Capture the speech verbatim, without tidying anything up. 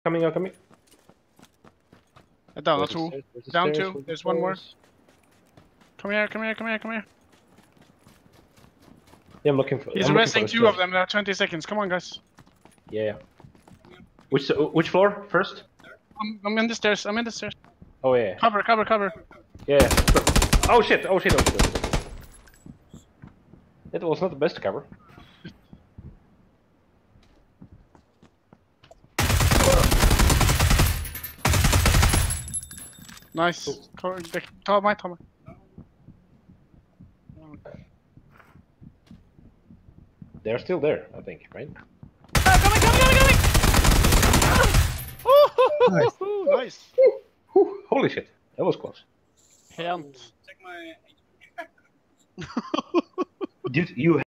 Coming, I'm coming. Uh, Down, Where's the two. stairs? Where's the Down stairs? two. Where's the There's one more. stairs? Come here, come here, come here, come here. Yeah, I'm looking for. He's I'm looking arresting for the two of stairs. them. There are twenty seconds. Come on, guys. Yeah, yeah. Which which floor first? I'm, I'm in the stairs. I'm in the stairs. Oh yeah. Cover, cover, cover. Yeah. yeah. Oh shit! Oh shit! Oh shit! Oh shit! It was not the best cover. Nice. Cover. The, top my top. They're still there, I think, right? Ah, coming, coming, coming, coming! Nice. Nice. Whew, holy shit! That was close. Hänt. Check my. Did you